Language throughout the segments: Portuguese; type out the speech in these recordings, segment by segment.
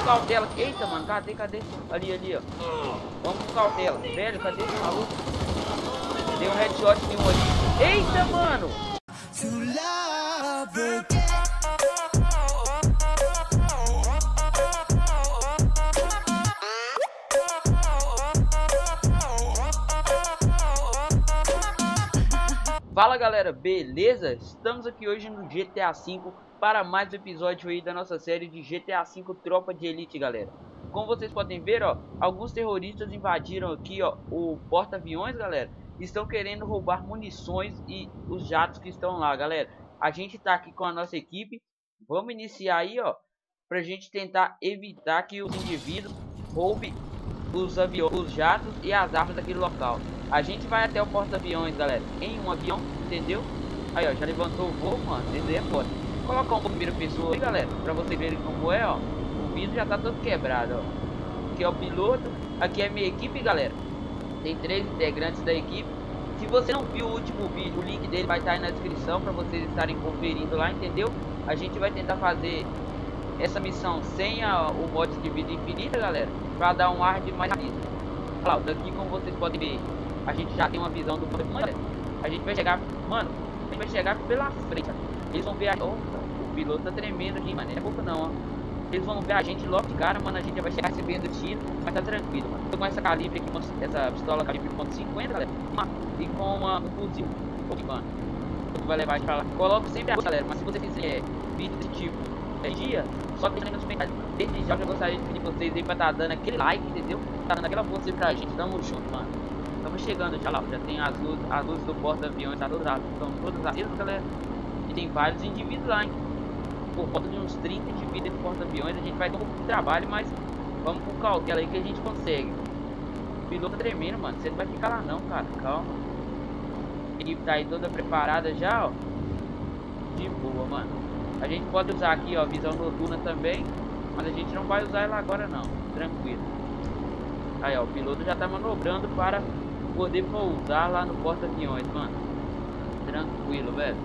cautela. Eita, mano, cadê? Ali, ó. Vamos com cautela. Velho, cadê esse maluco? Deu um headshot em um ali. Eita, mano. Fala galera, beleza? Estamos aqui hoje no GTA V para mais um episódio aí da nossa série de GTA V Tropa de Elite, galera. Como vocês podem ver, ó, alguns terroristas invadiram aqui, ó, o porta-aviões, galera. Estão querendo roubar munições e os jatos que estão lá, galera. A gente tá aqui com a nossa equipe. Vamos iniciar aí, ó, pra gente tentar evitar que os indivíduos roubem os aviões, os jatos e as armas daquele local. A gente vai até o porta-aviões, galera, em um avião, entendeu? Aí, ó, já levantou o voo, mano, esse aí é foda. Vou colocar um primeira pessoa aí, galera, pra vocês verem como é, ó. O vidro já tá todo quebrado, ó. Aqui é o piloto, aqui é a minha equipe, galera. Tem 3 integrantes da equipe. Se você não viu o último vídeo, o link dele vai estar aí na descrição pra vocês estarem conferindo lá, entendeu? A gente vai tentar fazer essa missão sem o mod de vida infinita, galera, pra dar um ar de mais rápido. Olha lá, daqui como vocês podem ver, a gente já tem uma visão do porta-aviões. A gente vai chegar, mano, a gente vai chegar pela frente. Eles vão ver a... Opa, o piloto tá tremendo aqui, mano, não é pouco não, ó. Eles vão ver a gente logo de cara, mano, a gente já vai chegar recebendo tiro, mas tá tranquilo, mano. Tô com essa calibre aqui, essa pistola calibre .50, galera, e com um fuzil, mano, que vai levar a gente pra lá. Coloco sempre a galera, mas se você fizer vídeo desse tipo dia, só deixando nos comentários. Desde já eu já gostaria de pedir vocês aí pra tá dando aquele like, entendeu? Tá dando aquela força aí pra gente, tamo junto, mano. Estamos chegando já lá, já tem as luzes do porta-aviões, tá todas, estão todas acesas, galera. E tem vários indivíduos lá, hein? Por volta de uns 30 indivíduos no porta-aviões, a gente vai ter um pouco de trabalho, mas vamos com cautela aí que a gente consegue. O piloto tá tremendo, mano, você não vai ficar lá não, cara, calma. A equipe tá aí toda preparada já, ó. De boa, mano. A gente pode usar aqui, ó, visão noturna também, mas a gente não vai usar ela agora não, tranquilo. Aí, ó, o piloto já tá manobrando para poder pousar lá no porta-aviões, mano. Tranquilo, velho.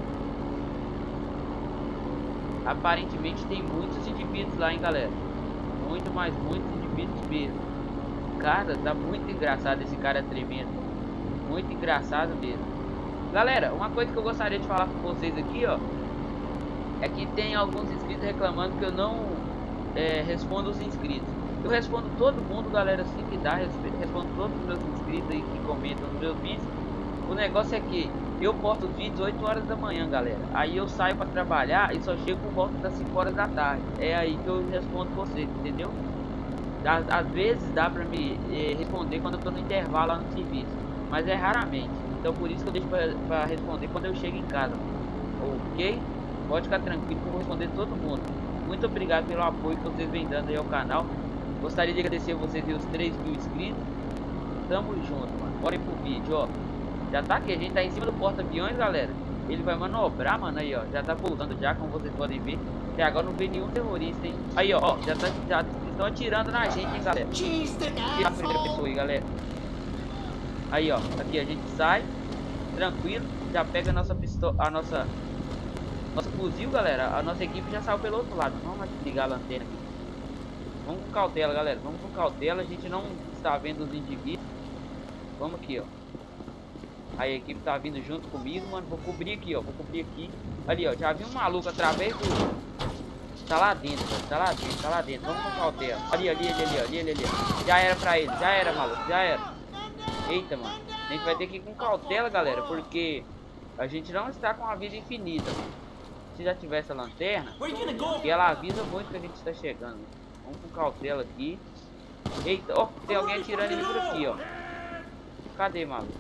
Aparentemente tem muitos indivíduos lá, hein, galera. Muito, mas muitos indivíduos mesmo. Cara, tá muito engraçado esse cara tremendo. Muito engraçado mesmo. Galera, uma coisa que eu gostaria de falar com vocês aqui, ó, é que tem alguns inscritos reclamando que eu não respondo os inscritos. Eu respondo todo mundo, galera, assim que dá, respondo todos os meus inscritos aí que comentam nos meus vídeos. O negócio é que eu posto os vídeos 8 horas da manhã, galera. Aí eu saio para trabalhar e só chego por volta das 5 horas da tarde. É aí que eu respondo vocês, entendeu? Às vezes dá pra me responder quando eu tô no intervalo lá no serviço, mas é raramente. Então por isso que eu deixo pra responder quando eu chego em casa, ok? Pode ficar tranquilo que eu vou responder todo mundo. Muito obrigado pelo apoio que vocês vêm dando aí ao canal. Gostaria de agradecer a vocês e os 3 mil inscritos. Tamo junto, mano. Bora ir pro vídeo, ó. Já tá aqui, a gente tá em cima do porta-aviões, galera. Ele vai manobrar, mano, aí, ó. Já tá pousando já, como vocês podem ver. Até agora não vê nenhum terrorista, hein. Aí, ó, já estão atirando na gente, hein, galera. Tira a primeira pessoa aí, galera. Aí, ó, aqui a gente sai tranquilo, já pega a nossa pistola, nosso fuzil, galera. A nossa equipe já saiu pelo outro lado. Vamos ligar a lanterna aqui. Vamos com cautela, galera. Vamos com cautela. A gente não está vendo os indivíduos. Vamos aqui, ó. Aí a equipe tá vindo junto comigo, mano. Vou cobrir aqui, ó. Vou cobrir aqui. Ali, ó. Já vi um maluco através do... Tá lá dentro, velho. Tá lá dentro, tá lá dentro. Vamos com cautela. Ali. Já era pra ele. Já era, maluco. Já era. Eita, mano. A gente vai ter que ir com cautela, galera. Porque a gente não está com a vida infinita, mano. Se já tivesse a lanterna, e ela avisa muito que a gente está chegando. Vamos com cautela aqui. Eita, ó, tem alguém atirando em mim por aqui, ó. Cadê, maluco?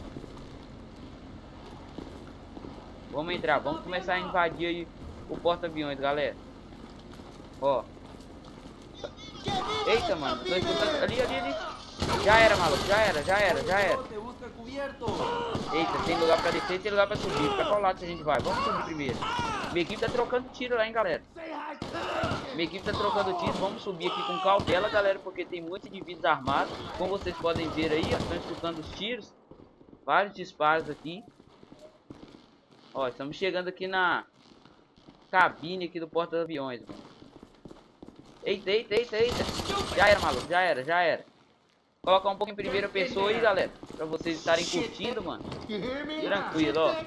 Vamos entrar, vamos começar a invadir aí o porta-aviões, galera. Ó. Eita, mano, tô escutando. Ali. Já era, maluco, já era. Eita, tem lugar pra descer, tem lugar pra subir. Pra qual lado que a gente vai? Vamos subir primeiro. Minha equipe tá trocando tiro lá, hein, galera. Minha equipe tá trocando tiro. Vamos subir aqui com cautela, galera, porque tem muitos indivíduos armados. Como vocês podem ver aí, estão escutando os tiros. Vários disparos aqui. Ó, estamos chegando aqui na cabine aqui do porta-aviões, mano. Eita, eita, eita, eita. Já era, maluco, já era, já era. Colocar um pouco em primeira pessoa aí, galera. Pra vocês estarem curtindo, mano. Tranquilo, ó.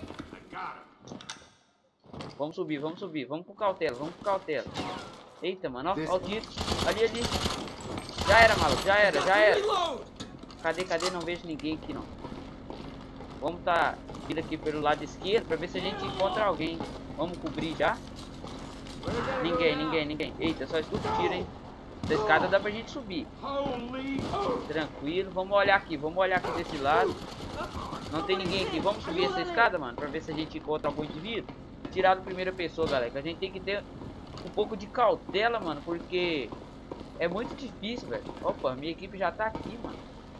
Vamos subir, vamos subir. Vamos com cautela, vamos com cautela. Eita, mano, ó, ó o tiro. Ali, ali. Já era, maluco, já era, já era. Cadê, cadê? Não vejo ninguém aqui, não. Vamos tá vindo aqui pelo lado esquerdo pra ver se a gente encontra alguém. Vamos cobrir já. Ninguém, ninguém, ninguém. Eita, só escuta o tiro, hein. Da escada dá pra gente subir. Tranquilo, vamos olhar aqui desse lado. Não tem ninguém aqui. Vamos subir essa escada, mano, pra ver se a gente encontra algum indivíduo. Tirar da primeira pessoa, galera, que a gente tem que ter um pouco de cautela, mano, porque é muito difícil, velho. Opa, minha equipe já tá aqui, mano.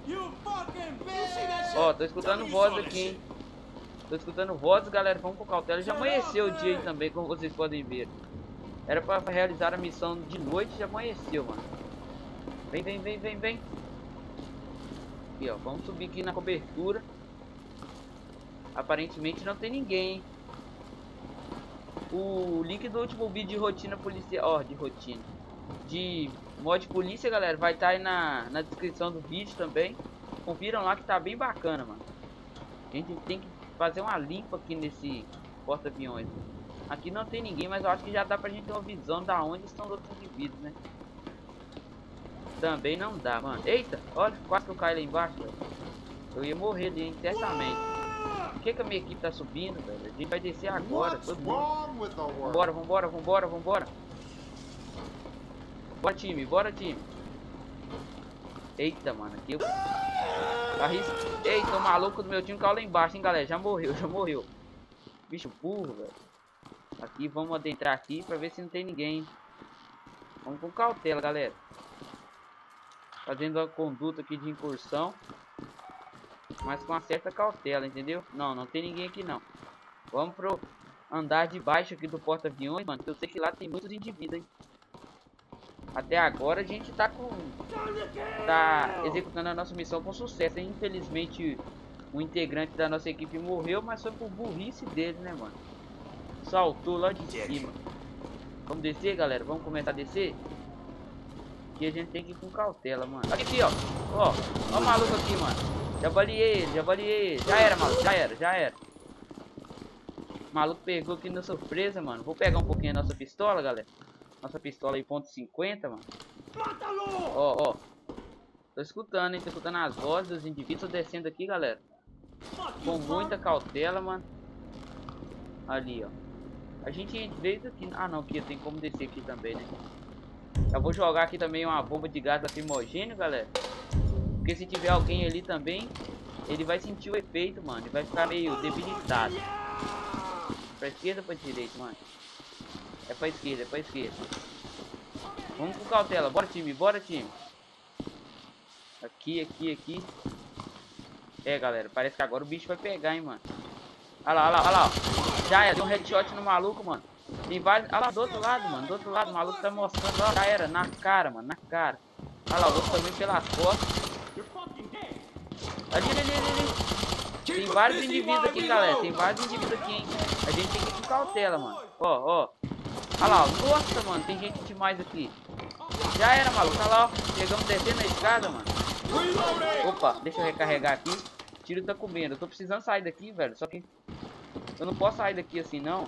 Ó, tô escutando voz aqui, hein. Tô escutando vozes, galera, vamos com cautela. Já amanheceu o dia aí também, como vocês podem ver. Era pra realizar a missão de noite, já amanheceu, mano. Vem, vem, vem, vem, vem. Aqui, ó, vamos subir aqui na cobertura. Aparentemente não tem ninguém, hein. O link do último vídeo de rotina policial, ó, de mod polícia, galera, vai estar aí na descrição do vídeo também. Confiram lá que tá bem bacana, mano. A gente tem que fazer uma limpa aqui nesse porta-aviões. Aqui não tem ninguém, mas eu acho que já dá pra gente ter uma visão da onde estão os outros indivíduos, né? Também não dá, mano. Eita, olha, quase que eu caí lá embaixo, velho. Eu ia morrer ali, hein, certamente. Por que a minha equipe tá subindo, velho? A gente vai descer agora, todo mundo. Vambora, vambora, vambora, vambora. Bora, time, bora, time. Eita, mano, aqui eu... Eita, o maluco do meu time caiu lá embaixo, hein, galera. Já morreu, já morreu. Bicho burro, velho. Aqui, vamos adentrar aqui pra ver se não tem ninguém. Vamos com cautela, galera. Fazendo a conduta aqui de incursão, mas com uma certa cautela, entendeu? Não, não tem ninguém aqui, não. Vamos pro andar de baixo aqui do porta-aviões, mano. Eu sei que lá tem muitos indivíduos, hein. Até agora a gente tá executando a nossa missão com sucesso, hein? Infelizmente um integrante da nossa equipe morreu, mas foi por burrice dele, né, mano? Saltou lá de cima. Vamos descer, galera? Vamos começar a descer? Que a gente tem que ir com cautela, mano. Aqui, ó. Ó o maluco aqui, mano. Já baleei ele, já baleei ele. Já era, maluco, já era, já era. O maluco pegou aqui na surpresa, mano. Vou pegar um pouquinho a nossa pistola, galera. Nossa pistola aí, .50, mano. Ó, ó. Tô escutando, hein? Tô escutando as vozes dos indivíduos. Tô descendo aqui, galera. Com muita cautela, mano. Ali, ó. A gente veio daqui. Ah, não, aqui tem como descer aqui também, né? Eu vou jogar aqui também uma bomba de gás lacrimogêneo, galera. Porque se tiver alguém ali também, ele vai sentir o efeito, mano. Ele vai ficar meio debilitado. Pra esquerda ou pra direita, mano? É pra esquerda, é pra esquerda. Vamos com cautela. Bora, time, bora, time. Aqui, aqui, aqui. É, galera, parece que agora o bicho vai pegar, hein, mano. Olha lá, olha lá, olha lá. Já era, deu um headshot no maluco, mano. Tem vários... Olha lá, do outro lado, mano. Do outro lado, o maluco tá mostrando. Ó, já era, na cara, mano, na cara. Olha lá, o outro também pelas costas. Ali, ali, ali, ali. Tem vários indivíduos aqui, galera. Tem vários indivíduos aqui, hein. A gente tem que ir com cautela, mano. Ó, ó. Olha lá, ó. Nossa, mano, tem gente demais aqui. Já era, maluco. Olha lá, ó. Chegamos descendo a escada, mano. Opa, deixa eu recarregar aqui. O tiro tá comendo. Eu tô precisando sair daqui, velho. Só que eu não posso sair daqui assim, não.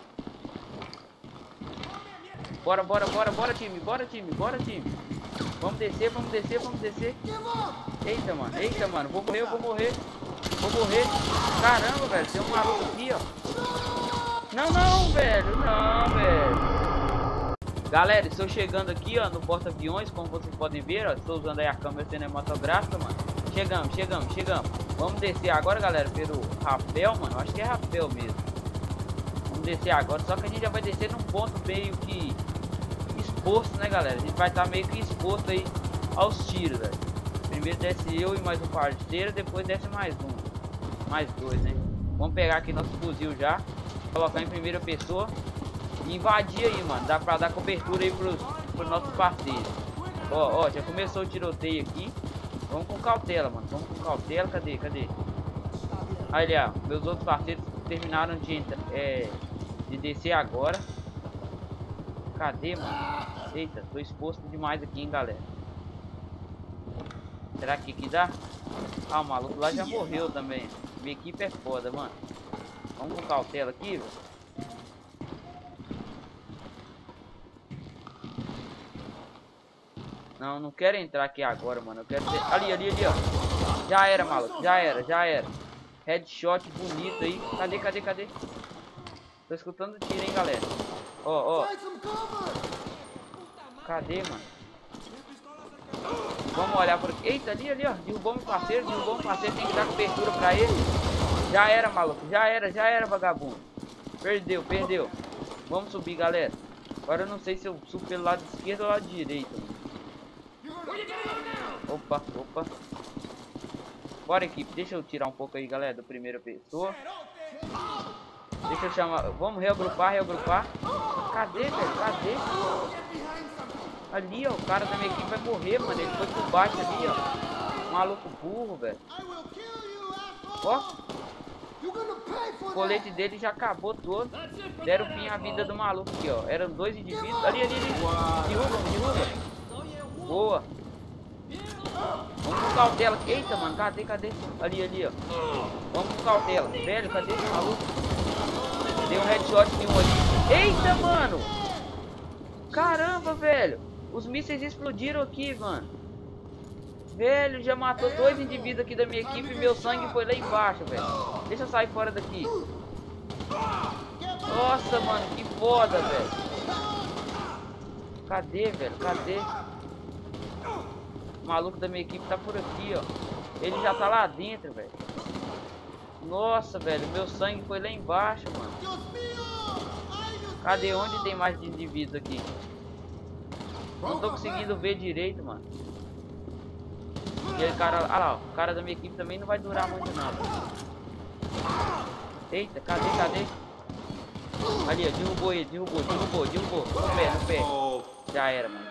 Bora, bora, bora, bora, time. Bora, time. Bora, time. Vamos descer, vamos descer, vamos descer. Eita, mano. Vou morrer, eu vou morrer. Vou morrer. Caramba, velho. Tem um maluco aqui, ó. Não, não, velho. Não, velho. Galera, estou chegando aqui, ó, no porta-aviões, como vocês podem ver, ó. Estou usando aí a câmera cinematográfica, mano. Chegamos, chegamos, chegamos. Vamos descer agora, galera, pelo rapel, mano. Eu acho que é rapel mesmo. Vamos descer agora, só que a gente já vai descer num ponto meio que exposto, né, galera? A gente vai estar meio que exposto aí aos tiros, velho. Primeiro desce eu e mais um parceiro, depois desce mais um. Mais dois, né? Vamos pegar aqui nosso fuzil já, colocar em primeira pessoa e invadir aí, mano. Dá pra dar cobertura aí pros nossos parceiros. Ó, ó, já começou o tiroteio aqui. Vamos com cautela, mano. Vamos com cautela. Cadê? Cadê? Aí, ó. Meus outros parceiros terminaram de descer agora. Cadê, mano? Eita, tô exposto demais aqui, hein, galera. Será que aqui dá? Ah, o maluco lá já morreu também. Minha equipe é foda, mano. Vamos com cautela aqui, velho. Não, não quero entrar aqui agora, mano. Eu quero ter... Ali, ó. Já era, maluco. Já era. Headshot bonito aí. Cadê? Tô escutando tiro, hein, galera. Ó. Cadê, mano? Vamos olhar por aqui. Eita, ali, ó. Derrubou meu parceiro. Tem que dar cobertura pra ele. Já era, maluco. Já era, vagabundo. Perdeu. Vamos subir, galera. Agora eu não sei se eu subo pelo lado esquerdo ou lado direito. Opa. Bora, equipe. Deixa eu tirar um pouco aí, galera, do primeira pessoa. Deixa eu chamar. Vamos reagrupar. Cadê, velho? Ali, ó. O cara da minha equipe vai morrer, mano. Ele foi por baixo ali, ó. Maluco burro, velho. Ó. O colete dele já acabou todo. Deram fim à vida do maluco aqui, ó. Eram 2 indivíduos. Ali. Derruba. Boa. Vamos com cautela. Eita, mano. Cadê? Ali, ó. Vamos com cautela. Velho, cadê esse maluco? Deu um headshot em um ali. Eita, mano. Caramba, velho. Os mísseis explodiram aqui, mano. Velho, já matou 2 indivíduos aqui da minha equipe e meu sangue foi lá embaixo, velho. Deixa eu sair fora daqui. Nossa, mano, que foda, velho. Cadê, velho? O maluco da minha equipe tá por aqui, ó. Ele já tá lá dentro, velho. Nossa, velho, meu sangue foi lá embaixo, mano. Cadê? Onde tem mais de indivíduos aqui? Não tô conseguindo ver direito, mano. E aí, cara, olha lá, ó, o cara da minha equipe também não vai durar muito não. Eita, cadê? Ali, ó, derrubou ele, derrubou. No pé. Já era, mano,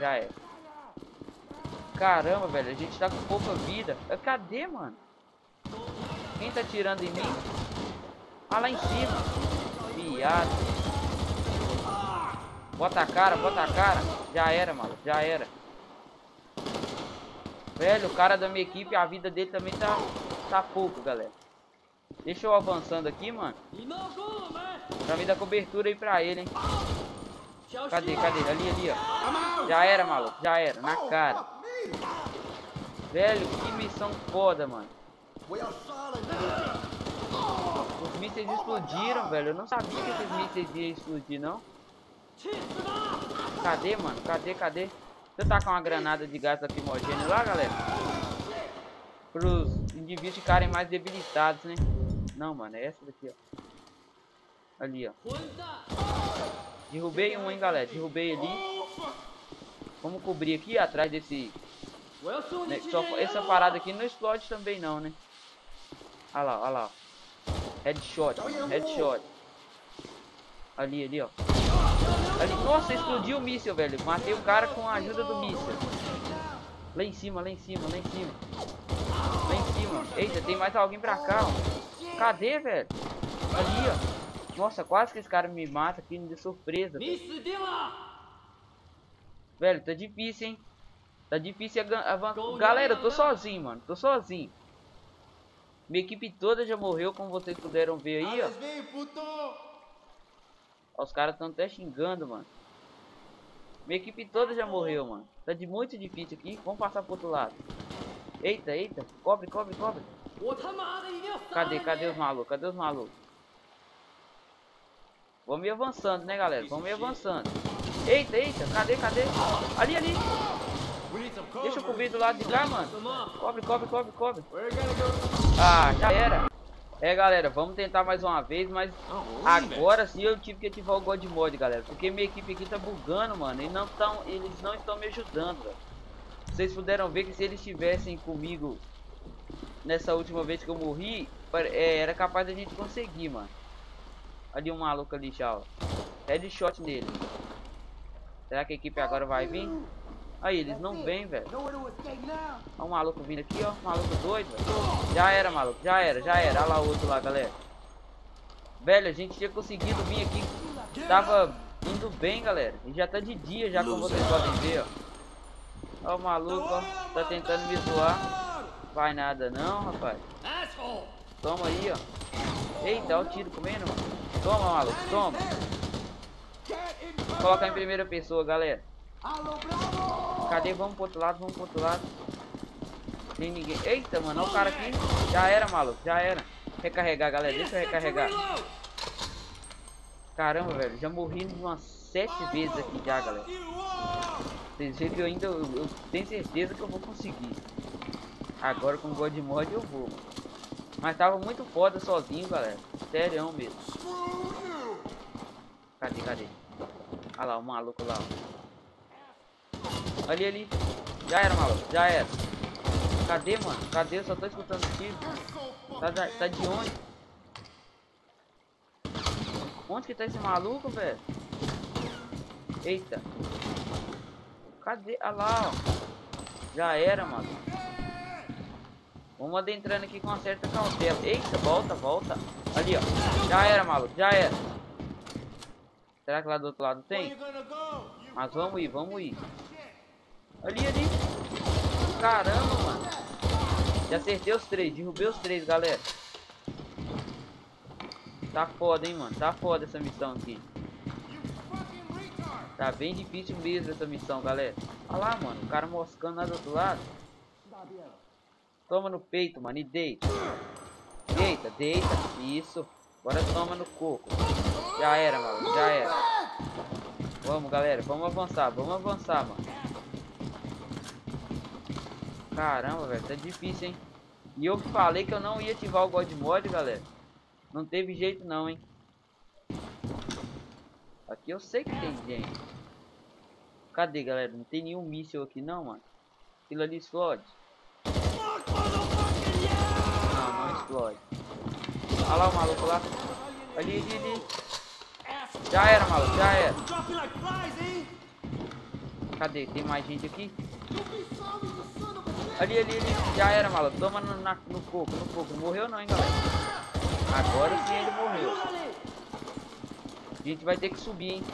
Caramba, velho, a gente tá com pouca vida. Cadê, mano? Quem tá atirando em mim? Ah, lá em cima. Viado. Bota a cara. Já era, mano, Velho, o cara da minha equipe, a vida dele também tá pouco, galera. Deixa eu avançando aqui, mano. Pra me dar cobertura aí pra ele, hein. Cadê? Ali, ó. Já era, maluco, na cara. Velho, que missão foda, mano. Os mísseis explodiram, velho. Eu não sabia que esses mísseis iam explodir, não. Cadê, mano? Cadê? Deixa eu tacar uma granada de gás lacrimogêneo lá, galera. Pros indivíduos ficarem mais debilitados, né? Não, mano, é essa daqui, ó. Ali, ó. Derrubei um, hein, galera. Derrubei ali. Vamos cobrir aqui atrás desse... Né? Essa parada aqui não explode também não, né? Olha lá. Headshot. Ali, ó. Ali. Nossa, explodiu o míssil, velho. Matei o cara com a ajuda do míssil. Lá em cima. Eita, tem mais alguém pra cá, ó. Cadê, velho? Ali, ó. Nossa, quase que esse cara me mata aqui de surpresa. Velho, tá difícil, hein? Tá difícil avançar. Galera, eu tô sozinho, mano. Minha equipe toda já morreu, como vocês puderam ver aí, ó. Os caras estão até xingando, mano. Minha equipe toda já morreu, mano. Tá muito difícil aqui. Vamos passar pro outro lado. Eita. Cobre. Cadê os malucos? Vamos ir avançando, né, galera? Eita. Cadê? Ali. Deixa eu cobrir do lado de cá, mano. Cobre. Ah, já era. Galera, vamos tentar mais uma vez, mas agora sim eu tive que ativar o God Mode, galera. Porque minha equipe aqui tá bugando, mano. Eles não estão me ajudando, velho. Vocês puderam ver que se eles estivessem comigo nessa última vez que eu morri, era capaz da gente conseguir, mano. Ali um maluco ali, já, ó. Headshot nele. Será que a equipe agora vai vir? Aí, eles não vêm, velho. Olha o maluco vindo aqui, ó. Maluco doido, velho. Já era, maluco. Já era. Olha lá o outro lá, galera. Velho, a gente tinha conseguido vir aqui. Tava Indo bem, galera. E já tá de dia já, como vocês podem ver, ó. Ó o maluco, ó. Tá tentando me zoar. Vai nada não, rapaz. Toma aí, ó. Eita, ó o tiro comendo, mano. Toma, maluco, toma. Vou colocar em primeira pessoa, galera. Cadê? Vamos pro outro lado, vamos pro outro lado. Tem ninguém. Eita, mano, olha o cara aqui. Já era, maluco, já era. Recarregar, galera, deixa eu recarregar. Caramba, velho, já morri umas 7 vezes aqui já, galera. Vocês viram que eu ainda eu tenho certeza que eu vou conseguir. Agora com o God Mod eu vou, mano. Mas tava muito foda sozinho, galera. Sério mesmo. Cadê? Olha lá, o maluco lá, ó. Ali. Já era, maluco, já era. Cadê, mano? Cadê? Eu só tô escutando tiro. Tá de onde? Onde que tá esse maluco, velho? Eita. Cadê? Ah lá, ó. Já era, mano. Vamos adentrando aqui com uma certa cautela. Eita, volta. Ali, ó. Já era, maluco, já era. Será que lá do outro lado tem? Mas vamos ir. Ali. Caramba, mano. Já acertei os 3, derrubei os 3, galera. Tá foda, hein, mano. Tá foda essa missão aqui. Tá bem difícil mesmo essa missão, galera. Olha lá, mano. O cara moscando lá do outro lado. Toma no peito, mano. E deita. Deita. Isso. Agora toma no coco. Já era, mano. Já era. Vamos, galera. Vamos avançar, mano. Caramba, velho. Tá difícil, hein. E eu falei que eu não ia ativar o God Mod, galera. Não teve jeito não, hein. Aqui eu sei que tem gente. Cadê, galera? Não tem nenhum míssil aqui não, mano. Aquilo ali explode. Não explode. Olha lá o maluco lá. Ali. Já era, maluco, já era. Cadê? Tem mais gente aqui? Ali. Já era, maluco. Toma no coco. Não morreu não, hein, galera. Agora sim ele morreu. A gente vai ter que subir, hein.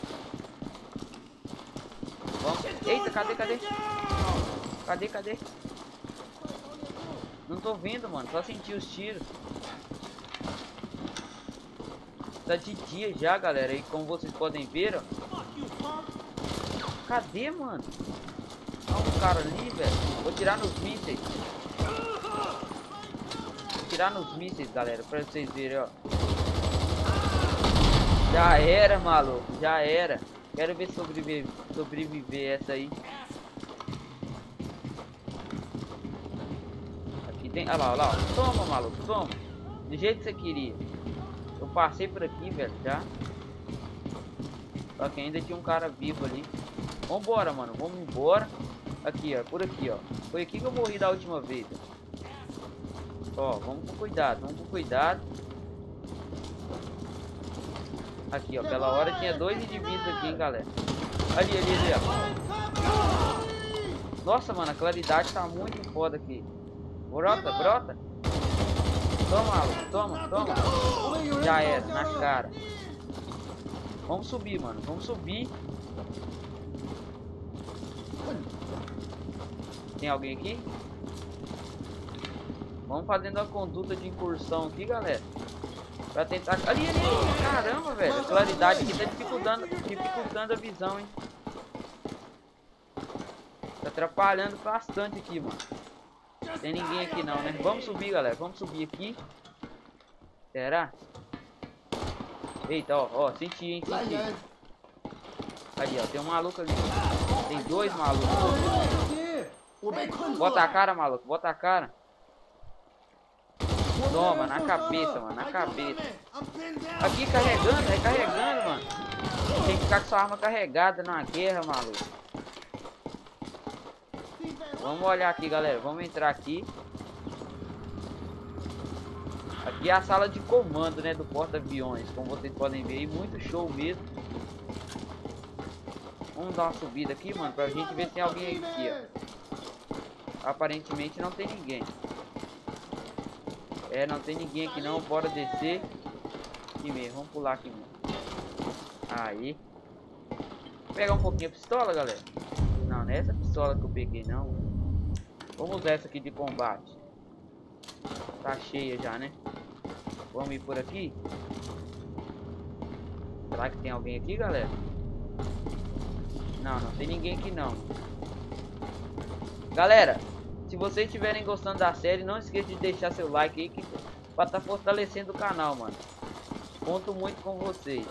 Vamos. Eita, cadê? Não tô vendo, mano. Só senti os tiros. Tá de dia já, galera. E como vocês podem ver, ó. Cadê, mano? Olha um cara ali, velho. Vou tirar nos mísseis. Galera, pra vocês verem, ó. Já era, maluco. Já era. Quero ver sobreviver essa aí. Aqui tem... Olha lá. Toma, maluco, toma. Do jeito que você queria. Eu passei por aqui, velho, já. Só que ainda tinha um cara vivo ali. Vambora, mano. Vamos embora. Aqui, ó. Por aqui, ó. Foi aqui que eu morri da última vez. Ó, vamos com cuidado. Aqui, ó. Pela hora tinha 2 indivíduos aqui, hein, galera. Ali, ó. Nossa, mano. A claridade tá muito foda aqui. Brota. Toma, maluco. Toma. Já era. Na cara. Vamos subir, mano. Tem alguém aqui? Vamos fazendo a conduta de incursão aqui, galera. Pra tentar... Ali. Caramba, velho. A claridade aqui tá dificultando a visão, hein. Tá atrapalhando bastante aqui, mano. Tem ninguém aqui não, né? Vamos subir, galera. Vamos subir aqui. Será? Eita, ó. Senti, hein. Aí, ó. Tem um maluco ali. Tem 2 malucos. Bota a cara, maluco. Toma, na cabeça, mano. Aqui recarregando, mano. Tem que ficar com sua arma carregada na guerra, maluco. Vamos olhar aqui, galera. Vamos entrar aqui. Aqui é a sala de comando, né, do porta-aviões. Como vocês podem ver aí, muito show mesmo. Vamos dar uma subida aqui, mano, pra gente ver se tem alguém aqui, ó. Aparentemente não tem ninguém. Não tem ninguém aqui não. Bora descer. Aqui mesmo, vamos pular aqui mesmo. Aí. pegar um pouquinho a pistola, galera. Não, não é essa pistola que eu peguei, não. Vamos usar essa aqui de combate. Tá cheia já, né? Vamos ir por aqui. Será que tem alguém aqui, galera? Não, não tem ninguém aqui, não. Galera, se vocês estiverem gostando da série, não esqueça de deixar seu like aí, que pra tá fortalecendo o canal, mano. Conto muito com vocês.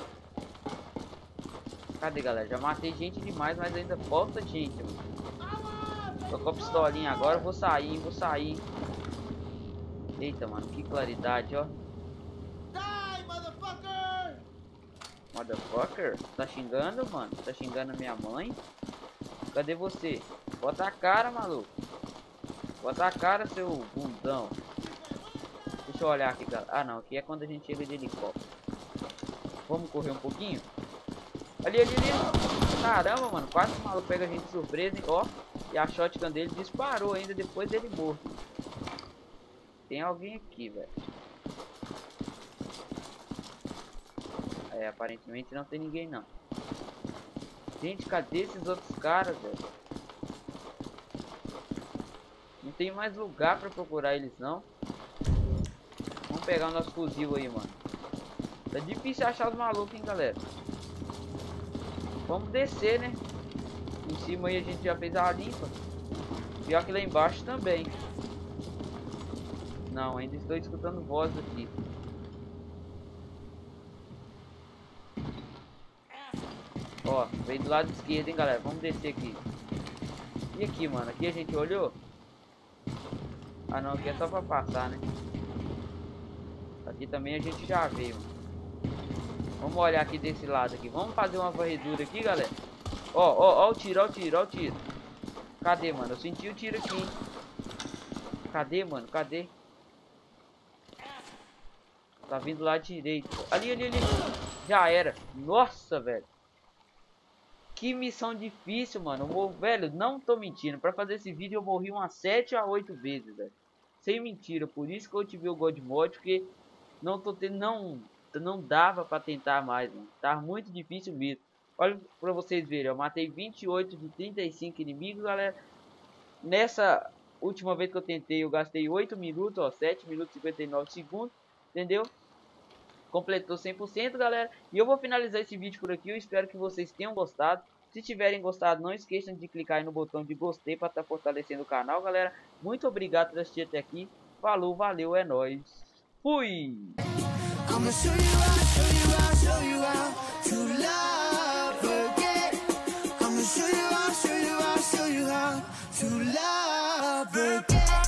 Cadê, galera? Já matei gente demais, mas ainda falta gente, mano. Tô com a pistolinha agora, vou sair, vou sair. Eita, mano, que claridade, ó. Die, motherfucker! Motherfucker? Tá xingando, mano? Tá xingando minha mãe? Cadê você? Bota a cara, maluco. Bota a cara, seu bundão. Deixa eu olhar aqui, galera. Ah, não. Aqui é quando a gente chega de helicóptero. Vamos correr um pouquinho? Ali, ali, ali. Caramba, mano. Quase o maluco pega a gente de surpresa, hein? Ó. E a shotgun dele disparou ainda depois dele morto. Tem alguém aqui, velho. É, aparentemente não tem ninguém, não. Gente, cadê esses outros caras, velho? Não tem mais lugar pra procurar eles, não. Vamos pegar o nosso fuzil aí, mano. Tá difícil achar os malucos, hein, galera. Vamos descer, né? Em cima aí a gente já fez a limpa. Pior que lá embaixo também. Não, ainda estou escutando voz aqui. Ó, veio do lado esquerdo, hein, galera. Vamos descer aqui. E aqui, mano? Aqui a gente olhou? Ah, não. Aqui é só pra passar, né? Aqui também a gente já veio, mano. Vamos olhar aqui desse lado aqui. Vamos fazer uma varredura aqui, galera. Ó, ó, ó o tiro, ó o tiro, ó o tiro. Cadê, mano? Eu senti o tiro aqui, hein? Cadê, mano? Cadê? Tá vindo lá direito. Ali, ali, ali. Já era. Nossa, velho. Que missão difícil, mano. Velho, não tô mentindo. Pra fazer esse vídeo eu morri umas 7 a 8 vezes, velho. Sem mentira. Por isso que eu tive o God Mod. Porque não tô tendo... Não dava pra tentar mais, mano. Tá muito difícil mesmo. Olha pra vocês verem. Eu matei 28 de 35 inimigos, galera. Nessa última vez que eu tentei, eu gastei 8 minutos, ó. 7 minutos e 59 segundos. Entendeu? Completou 100%, galera. E eu vou finalizar esse vídeo por aqui. Eu espero que vocês tenham gostado. Se tiverem gostado, não esqueçam de clicar aí no botão de gostei para estar fortalecendo o canal, galera. Muito obrigado por assistir até aqui. Falou, valeu, é nóis. Fui! I'ma show you how, show you how, show you how to love again. I'ma show you how, show you how, show you how to love again.